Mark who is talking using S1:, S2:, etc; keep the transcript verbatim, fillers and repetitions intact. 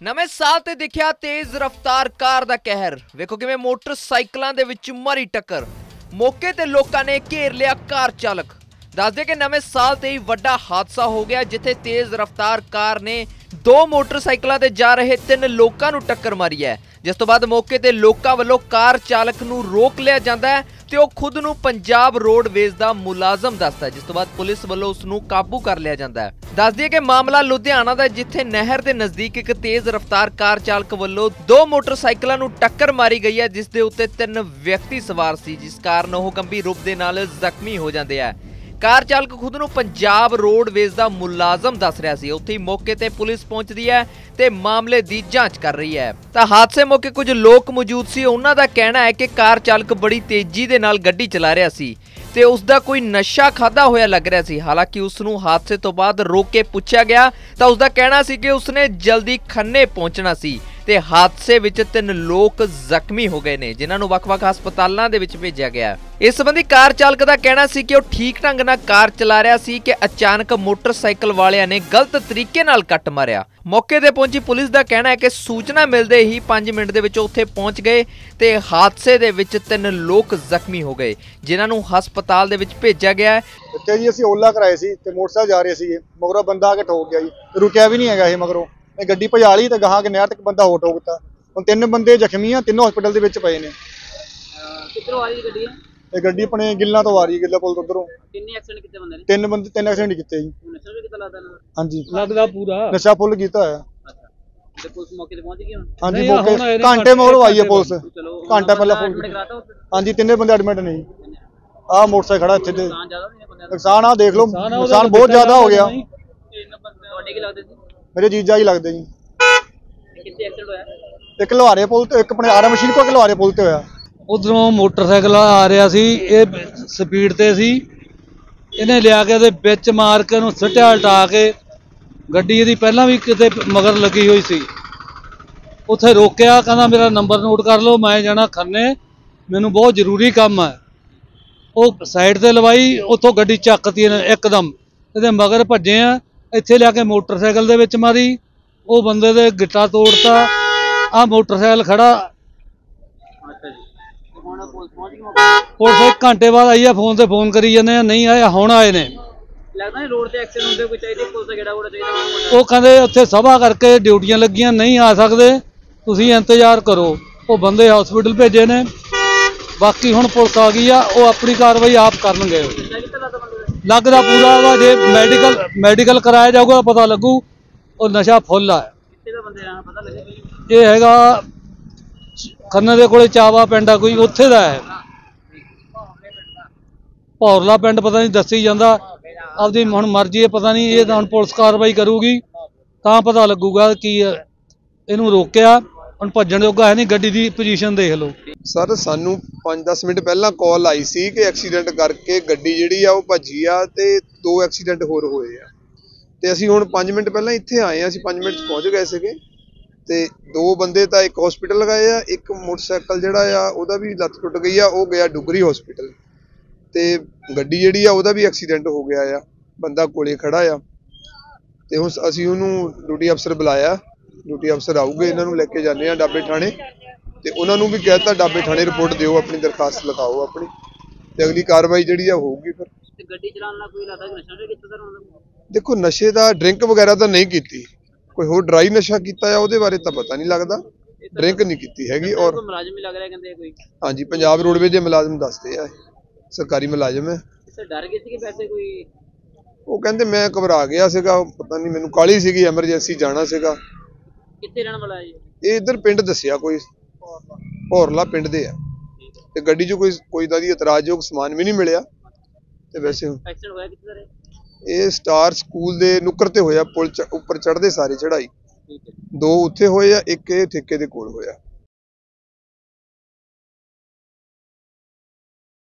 S1: ਨਵੇਂ ਸਾਲ ਤੇ ਦਿਖਿਆ ਤੇਜ਼ ਰਫ਼ਤਾਰ ਕਾਰ ਦਾ ਕਹਿਰ। ਵੇਖੋ ਕਿਵੇਂ ਮੋਟਰਸਾਈਕਲਾਂ ਦੇ ਵਿੱਚ ਮਾਰੀ ਟੱਕਰ। ਮੌਕੇ ਤੇ ਲੋਕਾਂ ਨੇ ਘੇਰ ਲਿਆ ਕਾਰ ਚਾਲਕ। ਦੱਸਦੇ ਕਿ ਨਵੇਂ ਸਾਲ ਤੇ ਹੀ ਵੱਡਾ ਹਾਦਸਾ ਹੋ ਗਿਆ, ਜਿੱਥੇ ਤੇਜ਼ ਰਫ਼ਤਾਰ ਕਾਰ ਨੇ ਦੋ ਮੋਟਰਸਾਈਕਲਾਂ ਤੇ ਜਾ ਰਹੇ ਤਿੰਨ ਲੋਕਾਂ ਨੂੰ ਟੱਕਰ ਮਾਰੀ ਹੈ, ਜਿਸ ਤੋਂ ਬਾਅਦ ਮੌਕੇ ਤੇ ਲੋਕਾਂ ਵੱਲੋਂ ਕਾਰ ਚਾਲਕ ਨੂੰ ਰੋਕ ਲਿਆ ਜਾਂਦਾ ਹੈ ਤੇ ਉਹ ਖੁਦ ਨੂੰ ਪੰਜਾਬ ਰੋਡਵੇਜ਼ ਦਾ ਮੁਲਾਜ਼ਮ ਦੱਸਦਾ ਹੈ, ਜਿਸ ਤੋਂ ਬਾਅਦ ਪੁਲਿਸ ਵੱਲੋਂ ਉਸ ਨੂੰ ਕਾਬੂ ਕਰ ਲਿਆ ਜਾਂਦਾ ਹੈ। ਦੱਸ ਦਈਏ ਕਿ ਮਾਮਲਾ ਲੁਧਿਆਣਾ ਦਾ, ਜਿੱਥੇ ਨਹਿਰ ਦੇ ਨਜ਼ਦੀਕ ਇੱਕ ਤੇਜ਼ ਰਫ਼ਤਾਰ ਕਾਰ ਚਾਲਕ ਵੱਲੋਂ ਦੋ ਮੋਟਰਸਾਈਕਲਾਂ ਨੂੰ ਟੱਕਰ ਮਾਰੀ ਗਈ ਹੈ, ਜਿਸ ਦੇ ਉੱਤੇ ਤਿੰਨ ਵਿਅਕਤੀ ਸਵਾਰ ਸੀ, ਜਿਸ ਕਾਰਨ ਉਹ ਗੰਭੀਰ ਰੂਪ ਦੇ ਨਾਲ ਜ਼ਖਮੀ ਹੋ ਜਾਂਦੇ ਆ। ਕਾਰ ਚਾਲਕ ਖੁਦ ਨੂੰ ਪੰਜਾਬ ਰੋਡਵੇਜ਼ ਦਾ ਮੁਲਾਜ਼ਮ ਦੱਸ ਰਿਹਾ ਸੀ। ਉੱਥੇ ਹੀ ਮੌਕੇ ਤੇ ਪੁਲਿਸ ਪਹੁੰਚਦੀ ਹੈ ਤੇ ਮਾਮਲੇ ਦੀ ਜਾਂਚ ਕਰ ਰਹੀ ਹੈ। ਤਾਂ ਹਾਦਸੇ ਮੌਕੇ ਕੁਝ ਲੋਕ ਮੌਜੂਦ ਸੀ। ਉਹਨਾਂ ਦਾ ਕਹਿਣਾ ਹੈ ਕਿ ਕਾਰ ਚਾਲਕ ਬੜੀ ਤੇਜ਼ੀ ਦੇ ਨਾਲ ਗੱਡੀ ਚਲਾ ਰਿਹਾ ਸੀ ਤੇ ਉਸ ਦਾ ਕੋਈ ਨਸ਼ਾ ਖਾਦਾ ਹੋਇਆ ਲੱਗ ਰਿਹਾ ਸੀ। ਹਾਲਾਂਕਿ ਉਸ ਨੂੰ ਹਾਦਸੇ ਤੋਂ ਬਾਅਦ ਰੋਕ ਕੇ ਪੁੱਛਿਆ ਗਿਆ ਤਾਂ ਉਸ ਦਾ ਕਹਿਣਾ ਸੀ ਕਿ ਉਸਨੇ ਜਲਦੀ ਖੰਨੇ ਪਹੁੰਚਣਾ ਸੀ ਤੇ ਹਾਦਸੇ ਵਿੱਚ ਤਿੰਨ ਲੋਕ ਜ਼ਖਮੀ ਹੋ ਗਏ ਨੇ, ਜਿਨ੍ਹਾਂ ਨੂੰ ਵੱਖ-ਵੱਖ ਹਸਪਤਾਲਾਂ ਦੇ ਵਿੱਚ ਭੇਜਿਆ ਗਿਆ। ਇਸ ਸੰਬੰਧੀ ਕਾਰ ਚਾਲਕ ਦਾ ਕਹਿਣਾ ਸੀ ਕਿ ਉਹ ਠੀਕ ਢੰਗ ਨਾਲ ਕਾਰ ਚਲਾ ਰਿਹਾ ਸੀ ਕਿ ਅਚਾਨਕ ਮੋਟਰਸਾਈਕਲ ਵਾਲਿਆਂ ਨੇ ਗਲਤ ਤਰੀਕੇ ਨਾਲ ਕੱਟ ਮਾਰਿਆ। ਮੌਕੇ ਤੇ ਪਹੁੰਚੀ ਪੁਲਿਸ ਦਾ ਕਹਿਣਾ ਹੈ ਕਿ ਸੂਚਨਾ ਮਿਲਦੇ ਹੀ ਪੰਜ ਮਿੰਟ ਦੇ ਵਿੱਚ ਉੱਥੇ ਪਹੁੰਚ ਗਏ ਤੇ ਹਾਦਸੇ ਦੇ ਵਿੱਚ ਤਿੰਨ ਲੋਕ ਜ਼ਖਮੀ ਹੋ ਗਏ, ਜਿਨ੍ਹਾਂ ਨੂੰ ਹਸਪਤਾਲ ਦੇ ਵਿੱਚ ਭੇਜਿਆ ਗਿਆ ਹੈ।
S2: ਤੇ ਜੀ ਅਸੀਂ ਓਲਾ ਕਰਾਏ ਸੀ ਤੇ ਮੋਟਰਸਾਈਕਲ ਜਾ ਰਹੇ ਸੀ, ਮਗਰੋਂ ਬੰਦਾ ਆ ਕੇ ਠੋਕ ਗਿਆ ਜੀ, ਰੁਕਿਆ ਵੀ ਨਹੀਂ ਹੈਗਾ ਇਹ। ਮਗਰੋਂ ਇਹ ਗੱਡੀ ਭਜਾ ਲਈ ਤੇ ਗਾਹਾਂ ਕੇ ਨਹਿਰ ਤੱਕ ਬੰਦਾ ਹੋ ਠੋਕ ਦਿੱਤਾ। ਹੁਣ ਤਿੰਨ ਬੰਦੇ ਜ਼ਖਮੀ ਆ, ਤਿੰਨੋਂ ਹਸਪਤਾਲ ਦੇ ਵਿੱਚ ਪਏ ਨੇ।
S3: ਕਿੱਧਰੋਂ ਆ ਰਹੀ ਗੱਡੀ?
S2: ਇਹ ਗੱਡੀ ਆਪਣੇ ਗਿੱਲਾਂ ਤੋਂ ਆ ਰਹੀ, ਗਿੱਲਾ ਪੁਲ ਤੋਂ ਉਧਰੋਂ।
S3: ਕਿੰਨੇ ਐਕਸੀਡੈਂਟ ਕੀਤੇ ਬੰਦੇ ਨੇ?
S2: ਤਿੰਨ ਬੰਦੇ ਤਿੰਨ ਐਕਸੀਡੈਂਟ ਕੀਤੇ ਜੀ।
S3: ਨਸ਼ਾ ਵੀ ਕੀਤਾ ਲੱਗਦਾ ਨਾ?
S2: ਹਾਂਜੀ
S4: ਲੱਗਦਾ ਪੂਰਾ
S2: ਨਸ਼ਾ ਫੁੱਲ ਕੀਤਾ ਹੋਇਆ।
S3: ਅੱਛਾ, ਤੇ ਪੁਲਿਸ ਮੌਕੇ ਤੇ ਪਹੁੰਚ ਗਈ ਹੁਣ?
S2: ਹਾਂਜੀ ਮੌਕੇ ਘੰਟੇ ਮਗਰੋਂ ਆਈ ਹੈ ਪੁਲਿਸ, ਘੰਟਾ ਪਹਿਲਾਂ ਫੋਨ। ਹਾਂਜੀ ਤਿੰਨੇ ਬੰਦੇ ਐਡਮਿਟ ਨੇ ਜੀ। ਆਹ ਮੋਟਰਸਾਈਕਲ ਖੜਾ ਇੱਥੇ ਤੇ ਨੁਕਸਾਨ ਆ ਦੇਖ ਲਓ, ਨੁਕਸਾਨ ਬਹੁਤ ਜ਼ਿਆਦਾ ਹੋ ਗਿਆ।
S3: ਤੁਹਾਡੇ ਕੀ ਲੱਗਦੇ ਸੀ?
S2: ਮੇਰੇ ਜੀਜਾ ਜੀ ਲੱਗਦੇ ਜੀ।
S3: ਕਿੱਥੇ ਐਕਸੀਡੈਂਟ ਹੋਇਆ?
S2: ਇੱਕ ਲੋਹਾਰੇ ਪੁਲ ਤੇ, ਇੱਕ ਆਪਣੇ ਆਰਾ ਮਸ਼ੀਨ ਕੋਲ ਲੋਹਾਰੇ ਪੁਲ ਤੇ ਹੋਇਆ।
S4: ਉਧਰੋਂ ਮੋਟਰਸਾਈਕਲ ਆ ਰਿਹਾ ਸੀ, ਇਹ ਸਪੀਡ ਤੇ ਸੀ, ਇਹਨੇ ਲਿਆ ਕੇ ਇਹਦੇ ਵਿੱਚ ਮਾਰ ਕੇ ਉਹਨੂੰ ਸਿੱਟਿਆ ਉਲਟਾ ਕੇ। ਗੱਡੀ ਇਹਦੀ ਪਹਿਲਾਂ ਵੀ ਕਿਤੇ ਮਗਰ ਲੱਗੀ ਹੋਈ ਸੀ। ਉੱਥੇ ਰੋਕਿਆ, ਕਹਿੰਦਾ ਮੇਰਾ ਨੰਬਰ ਨੋਟ ਕਰ ਲਓ, ਮੈਂ ਜਾਣਾ ਖੰਨੇ, ਮੈਨੂੰ ਬਹੁਤ ਜ਼ਰੂਰੀ ਕੰਮ ਹੈ। ਉਹ ਸਾਈਡ ਤੇ ਲਵਾਈ, ਉੱਥੋਂ ਗੱਡੀ ਚੱਕਤੀ ਇਹਨੇ ਇੱਕਦਮ। ਇਹਦੇ ਮਗਰ ਭੱਜੇ ਆ, ਇੱਥੇ ਲਿਆ ਕੇ ਮੋਟਰਸਾਈਕਲ ਦੇ ਵਿੱਚ ਮਾਰੀ। ਉਹ ਬੰਦੇ ਦੇ ਗਿੱਟਾ ਤੋੜਤਾ। ਆਹ ਮੋਟਰਸਾਈਕਲ ਖੜਾ।
S3: ਅੱਛਾ ਜੀ, ਹੁਣ ਪੁਲਿਸ ਪਹੁੰਚ ਗਈ?
S4: ਪੁਲਿਸ ਇੱਕ ਘੰਟੇ ਬਾਅਦ ਆਈ ਆ, ਫੋਨ ਤੇ ਫੋਨ ਕਰੀ ਜਾਂਦੇ ਆ, ਨਹੀਂ ਆਏ, ਹੁਣ ਆਏ ਨੇ।
S3: ਲੱਗਦਾ ਨਹੀਂ ਰੋਡ ਤੇ ਐਕਸੀਡੈਂਟ ਹੁੰਦੇ ਕੋਈ ਚਾਹੀਦੀ ਪੁਲਿਸ ਦਾ ਗੇੜਾ ਗੋੜਾ ਚਾਹੀਦਾ?
S4: ਉਹ ਕਹਿੰਦੇ ਉੱਥੇ ਸਭਾ ਕਰਕੇ ਡਿਊਟੀਆਂ ਲੱਗੀਆਂ, ਨਹੀਂ ਆ ਸਕਦੇ, ਤੁਸੀਂ ਇੰਤਜ਼ਾਰ ਕਰੋ। ਉਹ ਬੰਦੇ ਹਸਪੀਟਲ ਭੇਜੇ ਨੇ, ਬਾਕੀ ਹੁਣ ਪੁਲਿਸ ਆ ਗਈ ਆ, ਉਹ ਆਪਣੀ ਕਾਰਵਾਈ ਆਪ ਕਰਨਗੇ। ਲੱਗਦਾ ਪੂਰਾ ਵਾ, ਜੇ ਮੈਡੀਕਲ ਮੈਡੀਕਲ ਕਰਾਇਆ ਜਾਊਗਾ ਪਤਾ ਲੱਗੂ। ਉਹ ਨਸ਼ਾ ਫੁੱਲ ਆ।
S3: ਕਿੱਥੇ ਦਾ ਬੰਦੇ ਆ ਪਤਾ ਲੱਗੇ?
S4: ਇਹ ਹੈਗਾ ਖੰਨੇ ਦੇ ਕੋਲੇ ਚਾਵਾ ਪਿੰਡ ਆ ਕੋਈ, ਉੱਥੇ ਦਾ ਹੈ। ਭੌਰਲਾ ਪਿੰਡ ਪਤਾ ਨਹੀਂ ਦੱਸੀ ਜਾਂਦਾ, ਆਪਦੀ ਹੁਣ ਮਰਜ਼ੀ ਹੈ, ਪਤਾ ਨਹੀਂ। ਇਹ ਤਾਂ ਹੁਣ ਪੁਲਿਸ ਕਾਰਵਾਈ ਕਰੂਗੀ ਤਾਂ ਪਤਾ ਲੱਗੂਗਾ ਕੀ ਇਹਨੂੰ ਰੋਕਿਆ। ਹੁਣ ਭੱਜਣ ਜੋਗਾ ਹੈ ਨਹੀਂ, ਗੱਡੀ ਦੀ ਪੋਜੀਸ਼ਨ ਦੇਖ ਲਓ।
S5: ਸਰ ਸਾਨੂੰ ਪੰਜ ਦਸ ਮਿੰਟ ਪਹਿਲਾਂ ਕਾਲ ਆਈ ਸੀ ਕਿ ਐਕਸੀਡੈਂਟ ਕਰਕੇ ਗੱਡੀ ਜਿਹੜੀ ਆ ਉਹ ਭੱਜੀ ਆ ਤੇ ਦੋ ਐਕਸੀਡੈਂਟ ਹੋਰ ਹੋਏ ਆ। ਤੇ ਅਸੀਂ ਹੁਣ ਪੰਜ ਮਿੰਟ ਪਹਿਲਾਂ ਇੱਥੇ ਆਏ ਆ, ਅਸੀਂ ਪੰਜ ਮਿੰਟ 'ਚ ਪਹੁੰਚ ਗਏ ਸੀਗੇ। ਤੇ ਦੋ ਬੰਦੇ ਤਾਂ ਇੱਕ ਹਸਪੀਟਲ ਲਗਾਏ ਆ, ਇੱਕ ਮੋਟਰਸਾਈਕਲ ਜਿਹੜਾ ਆ ਉਹਦਾ ਵੀ ਲੱਤ ਟੁੱਟ ਗਈ ਆ, ਉਹ ਗਿਆ ਡੁਗਰੀ ਹਸਪੀਟਲ। ਤੇ ਗੱਡੀ ਜਿਹੜੀ ਆ ਉਹਦਾ ਵੀ ਐਕਸੀਡੈਂਟ ਹੋ ਗਿਆ ਆ, ਬੰਦਾ ਕੋਲੇ ਖੜਾ ਆ। ਤੇ ਹੁਣ ਅਸੀਂ ਉਹਨੂੰ ਡਿਊਟੀ ਅਫਸਰ ਬੁਲਾਇਆ, ਡਿਊਟੀ ਅਫਸਰ ਆਊਗੇ, ਇਹਨਾਂ ਨੂੰ ਲੈ ਕੇ ਜਾਂਦੇ ਆ ਡਾਬੇ ਥਾਣੇ। ਤੇ ਉਹਨਾਂ ਨੂੰ ਵੀ ਕਹਿ ਦਿੱਤਾ ਡਾਬੇ ਥਾਣੇ ਰਿਪੋਰਟ ਦਿਓ, ਆਪਣੀ ਦਰਖਾਸਤ ਲਿਖਾਓ ਆਪਣੀ, ਤੇ ਅਗਲੀ ਕਾਰਵਾਈ ਜਿਹੜੀ ਆ ਹੋਊਗੀ। ਫਿਰ
S3: ਤੇ ਗੱਡੀ ਚਲਾਉਣ ਨਾਲ ਕੋਈ ਲੱਗਦਾ ਨਸ਼ਾ ਵੀ ਕੀਤਾ ਸਰ?
S5: ਦੇਖੋ ਨਸ਼ੇ ਦਾ ਡਰਿੰਕ ਵਗੈਰਾ ਤਾਂ ਨਹੀਂ ਕੀਤੀ, ਕੋਈ ਹੋਰ ਡਰਾਈ ਨਸ਼ਾ ਕੀਤਾ ਆ ਉਹਦੇ ਬਾਰੇ ਤਾਂ ਪਤਾ ਨਹੀਂ ਲੱਗਦਾ। ਡਰਿੰਕ ਨਹੀਂ ਕੀਤੀ ਹੈਗੀ। ਔਰ
S3: ਮੁਲਾਜ਼ਮ ਵੀ ਲੱਗ ਰਿਹਾ ਕਹਿੰਦੇ ਕੋਈ?
S5: ਹਾਂਜੀ ਪੰਜਾਬ ਰੋਡਵੇਜ਼ ਦੇ ਮੁਲਾਜ਼ਮ ਦੱਸਦੇ ਆ, ਸਰਕਾਰੀ ਮੁਲਾਜ਼ਮ ਹੈ।
S3: ਸਰ ਡਰ ਗਏ ਸੀ ਕਿ ਵੈਸੇ ਕੋਈ?
S5: ਉਹ ਕਹਿੰਦੇ ਮੈਂ ਘਬਰਾ ਗਿਆ ਸੀਗਾ, ਪਤਾ ਨਹੀਂ ਮੈਨੂੰ ਕਾਹਲੀ ਸੀਗੀ, ਐਮਰਜੈਂਸੀ ਜਾਣਾ ਸੀਗਾ।
S3: ਕਿੱਥੇ ਰਹਿਣ ਵਾਲਾ ਜੀ
S5: ਇਹ? ਇੱਧਰ ਪਿੰਡ ਦੱਸਿਆ ਕੋਈ, ਭੌਰਲਾ ਪਿੰਡ ਦੇ ਆ। ਤੇ ਗੱਡੀ 'ਚ ਕੋਈ ਕੋਈ ਦਾ ਦੀ ਇਤਰਾਜ਼ਯੋਗ ਸਮਾਨ ਵੀ ਨਹੀਂ ਮਿਲਿਆ। ਤੇ ਵੈਸੇ
S3: ਐਕਸੀਡੈਂਟ ਹੋਇਆ ਕਿੱਥੇ ਸਰ?
S5: ਇਹ ਸਟਾਰ ਸਕੂਲ ਦੇ ਨੁੱਕਰ ਤੇ ਹੋਇਆ, ਪੁਲ ਉੱਪਰ ਚੜ੍ਹਦੇ ਸਾਰੇ ਚੜ੍ਹਾਈ। ਦੋ ਉੱਥੇ ਹੋਏ ਆ, ਇੱਕ ਇਹ ਠੇਕੇ ਦੇ ਕੋਲ ਹੋਇਆ।